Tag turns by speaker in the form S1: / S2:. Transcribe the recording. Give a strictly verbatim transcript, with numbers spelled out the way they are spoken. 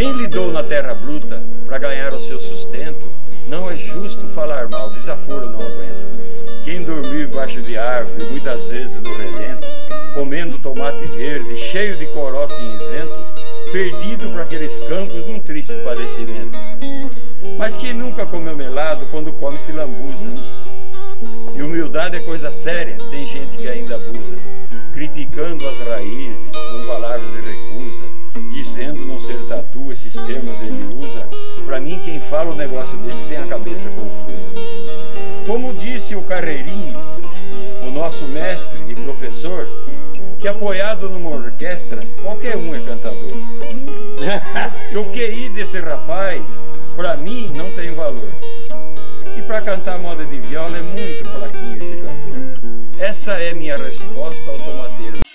S1: Quem lidou na terra bruta para ganhar o seu sustento, não é justo falar mal, desaforo não aguenta. Quem dormiu embaixo de árvore, muitas vezes no relento, comendo tomate verde, cheio de coró cinzento, perdido para aqueles campos num triste padecimento. Mas quem nunca comeu melado quando come se lambuza? E humildade é coisa séria, tem gente que ainda abusa, criticando as raízes com palavras de recusa, dizendo não ser tatu, esses termos ele usa. Pra mim, quem fala um negócio desse tem a cabeça confusa. Como disse o Carreirinho, o nosso mestre e professor, que apoiado numa orquestra, qualquer um é cantador. E o Q I desse rapaz, pra mim, não tem valor. E para cantar moda de viola é muito fraquinho esse cantor. Essa é minha resposta ao tomateiro.